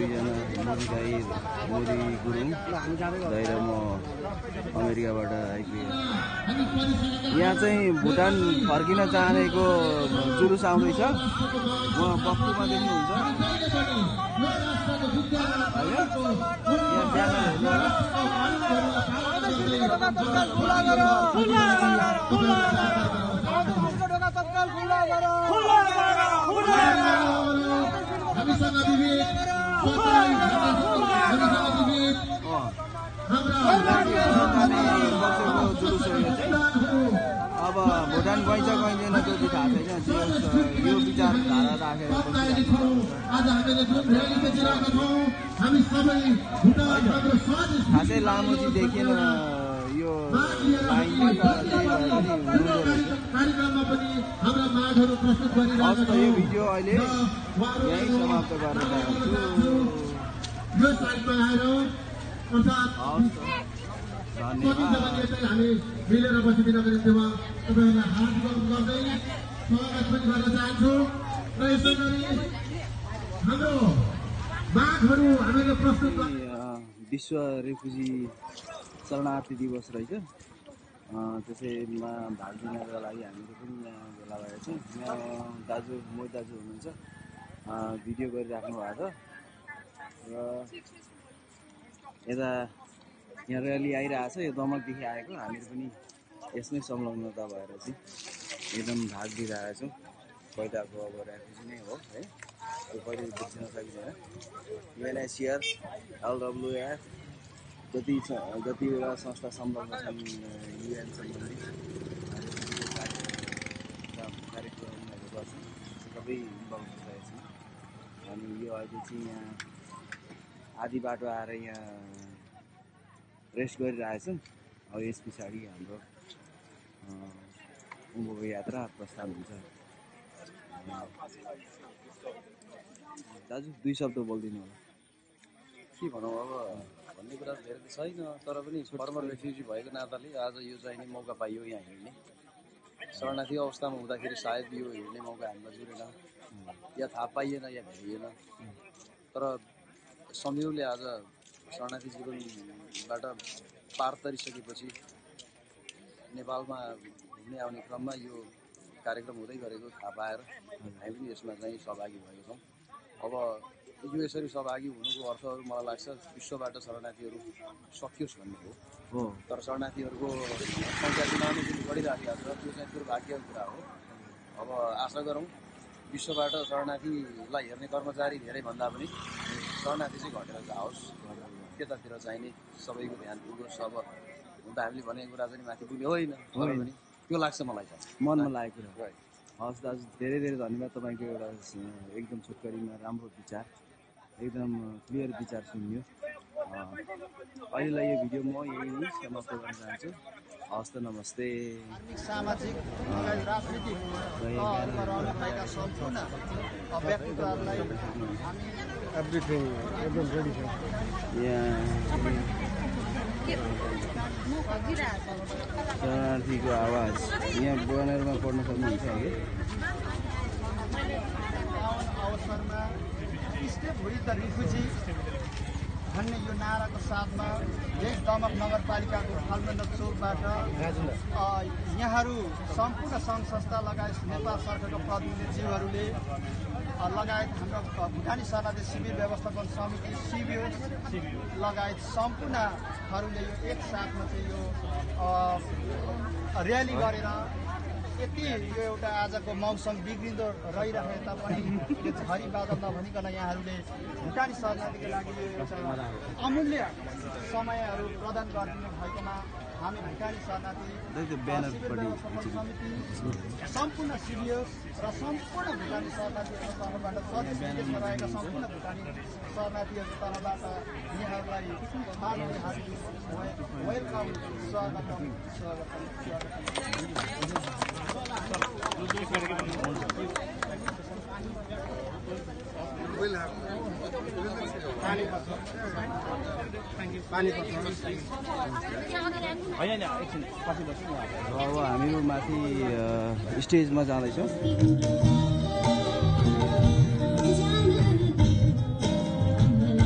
दुईजना मोदी गुरुङ दाइ र म अमेरिकाबाट आइपुगेँ। यहाँ चाहिँ भुटान फर्किन चाहनेको जुलुस आउँदैछ। म बक्खुमा देख्नुहुन्छ। अब भुटान गइन्छ गइँदैन त्यो चाहिँ थाहा छैन। यो विचारधारा राखेर खासै लामो चाहिँ देखिएन यो लाइन। यो भिडियो अहिले यहीँ समाप्त गर्न चाहन्छु। हामी मिलेर बसिदिनको निम्तिमा तपाईँहरूलाई हार्दिक स्वागत पनि गर्न चाहन्छु। र यसै गरी हाम्रो मागहरू हामीले प्रस्तुत विश्व रेफ्युजी शरणार्थी दिवस रहेछ। त्यसैमा भाग लिनको लागि हामीहरू पनि यहाँ भेला भएका छौँ। यहाँ मोदी दाजु हुनुहुन्छ, भिडियो गरिराख्नु भएको छ। र यता यहाँ र्याली आइरहेछ। यो दमकदेखि आएको हामीहरू पनि यसमै संलग्नता भएर चाहिँ एकदम भाग लिइरहेछौँ। पहिलाको अब रेफ्युजी नै हो है, त्यो कहिले बिर्सिन सकिँदैन। UNHCR, LWF जतिवटा संस्था संलग्न छन् UN सम्बन्धी कार्यक्रमहरू गर्छौँ, सबै इन्भल्भ भइरहेको छौँ। अनि यो अहिले चाहिँ यहाँ आधी बाटो आएर यहाँ रेस्ट गरिरहेछौँ। अब यस पछाडि हाम्रो उँभोको यात्रा प्रस्थान हुन्छ। दाजु 2 शब्द बोलिदिनु होला। के भनौँ अब भन्ने कुरा धेरै त छैन, तर पनि फर्मर रेफ्युजी भएको नाताले आज यो चाहिने मौका पाइयो यहाँ हिँड्ने। शरणार्थी अवस्थामा हुँदाखेरि सायद यो हिँड्ने मौका हामीलाई जुरेन, या थाहा पाइएन या भेटिएन। तर संयोगले आज शरणार्थी जीवनबाट पार तरिसकेपछि नेपालमा घुम्ने आउने क्रममा यो कार्यक्रम हुँदै गरेको थाहा पाएर हामी पनि यसमा चाहिँ सहभागी भएको छौँ। अब यो यसरी सहभागी हुनुको अर्थहरू मलाई लाग्छ विश्वबाट शरणार्थीहरू सकियोस् भन्ने हो। तर शरणार्थीहरूको सङ्ख्या दिनानुदिन बढिराखेको छ, त्यो चाहिँ दुर्भाग्यको कुरा हो। अब आशा गरौँ विश्वबाट शरणार्थीलाई हेर्ने कर्मचारी धेरै भन्दा पनि शरणार्थी चाहिँ घटेर जाओस्, त्यतातिर चाहिने सबैको ध्यान पुगोस्। अब हुन त हामीले भनेको कुरा चाहिँ माथि पुग्ने होइन, तर पनि त्यो लाग्छ मलाई त मनमा लागेको कुरा। हस् दाजु, धेरै धेरै धन्यवाद। तपाईँको एउटा एकदम छोटकरीमा राम्रो विचार, एकदम क्लियर विचार सुनियो। अहिलेलाई यो भिडियो म यही समाप्त गर्न चाहन्छु। हस् त, नमस्ते। सामाजिक राजनीतिक रहनुभएका सम्पूर्ण व्यक्तित्वहरूलाई एभ्रिथिङ एकदम रेडी छ। शरणार्थीको आवाज यहाँ बनेरमा पढ्न सक्नुहुन्छ है। अवसरमा स्टेप विथ द रिफ्युजी भन्ने यो नाराको साथमा यस दमक नगरपालिकाको फाल्मेन्द चोकबाट यहाँहरू सम्पूर्ण सङ्घ संस्था लगायत नेपाल सरकारका प्रतिनिधिज्यूहरूले लगायत हाम्रो भुटानी शरणार्थी शिविर व्यवस्थापन समिति शिविर लगायत सम्पूर्णहरूले यो एक साथमा चाहिँ यो र्याली गरेर यति यो एउटा आजको मौसम बिग्रिँदो रहिरहे तापनि यो झरी बादल नभनिकन यहाँहरूले भुटानी शरणार्थीको लागि यो एउटा अमूल्य समयहरू प्रदान गरिदिनु भएकोमा हामी भुटानी शरणार्थी समिति सम्पूर्ण सिनियर्स र सम्पूर्ण भुटानी शरणार्थीहरूको तर्फबाट स्वदेश विदेशमा रहेका सम्पूर्ण भुटानी शरणार्थीहरूको तर्फबाट यहाँहरूलाई वेलकम स्वागत। अब हामीहरू माथि स्टेजमा जाँदैछौँ।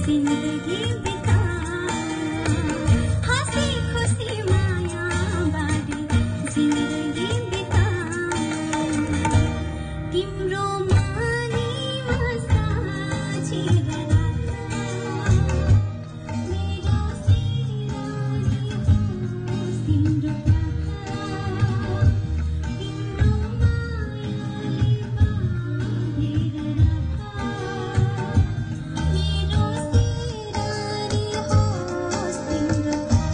जिन्दगी बिता हाँसी खुसी माया बाँडी जिन्दगी बिता तिम्रो मानीमा साझेर राख मेरो सिरानी होस् तिम्रो तिम्रो मायाले बाँधेर राख मेरो सिरानी होस् तिम्रो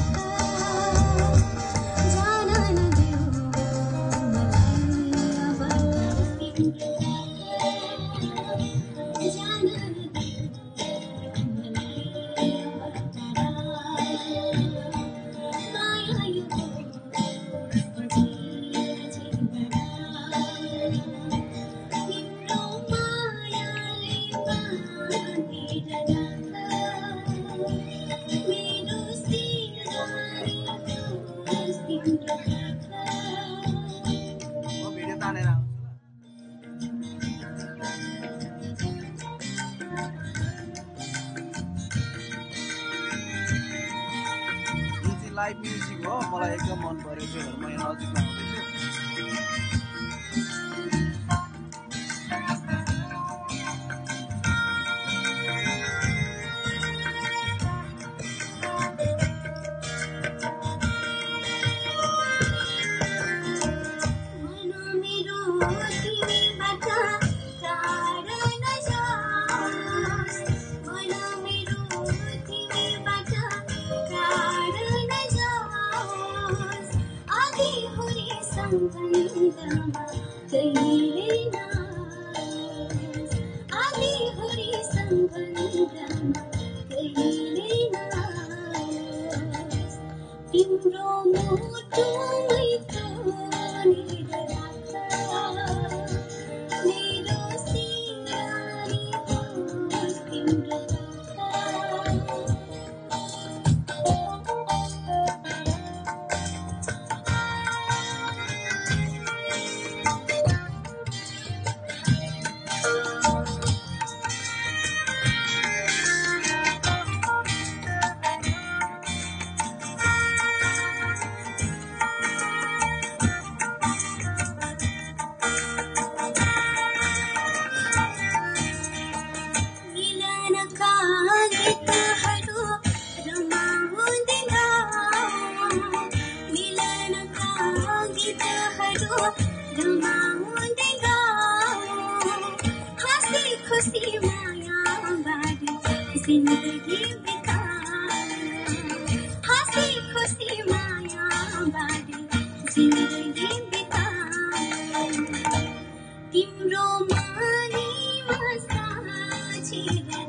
जान नदेऊ मलाई अब तिम्रो जान नदेऊ मलाई माया यो तिम्रो मायाले बाँधेर राख मेरो सिरानी होस् तिम्रो म भिडियो तानेर आउँछु यो चाहिँ लाइभ म्युजिक हो मलाई एकदम मन पर्यो त्यही भएर म यहाँ नजिकमा आउँदैछु मन मेरो तिमीबाट टाढा नजाओस् मन मेरो तिमीबाट टाढा नजाओस् आधी हुरी सम्बन्धमा कहिले नआओस् आधी हुरी सम्बन्धमा कहिले नआओस् तिम्रो मुटुमै तानेर राख मेरो सिरानी होस् तिम्रो मिलनका गीतहरू रमाउँदै गाऊ मिलनका गीतहरू रमाउँदै गाऊ हाँसी खुसी माया बाँडी जिन्दगी बिता हाँसी खुसी माया बाँडी जिन्दगी बिता तिम्रो मानीमा साझेर